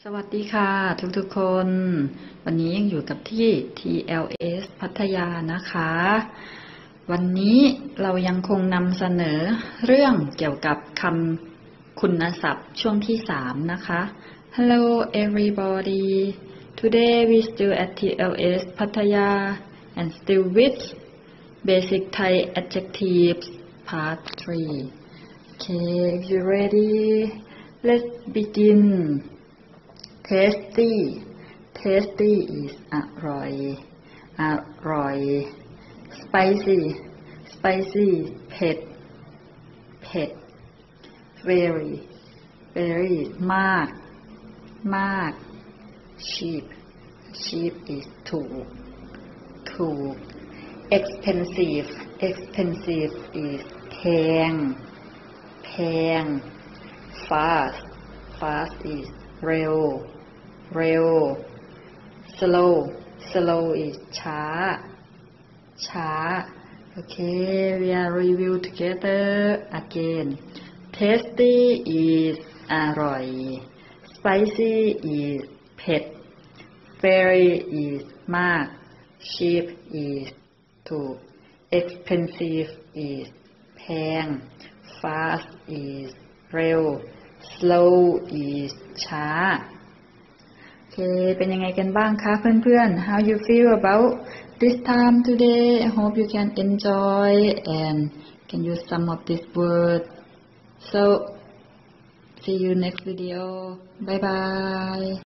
สวัสดีค่ะทุกๆคนวันนี้ยังอยู่กับที่ TLS พัทยานะคะวันนี้เรายังคงนำเสนอเรื่องเกี่ยวกับคำคุณศัพท์ช่วงที่3นะคะ Hello everybody today we still at TLS พัทยา and still with basic Thai adjectives part 3 okay if you ready let's begin tasty tasty is อร่อยอร่อย spicy spicy เผ็ดเผ็ด very very มากมาก cheap cheap is ถูกถูก expensive expensive is แพงแพง fast fast is เร็วเร็ว slow slow is ช้าช้า okay we are review together again tasty is อร่อย spicy is เผ็ด very is มาก cheap is ถูก expensive is แพง fast is เร็ว slow is ช้าโอเคเป็นยังไงกันบ้างคะเพื่อนๆ How you feel about this time today I hope you can enjoy and can use some of this word so see you next video bye bye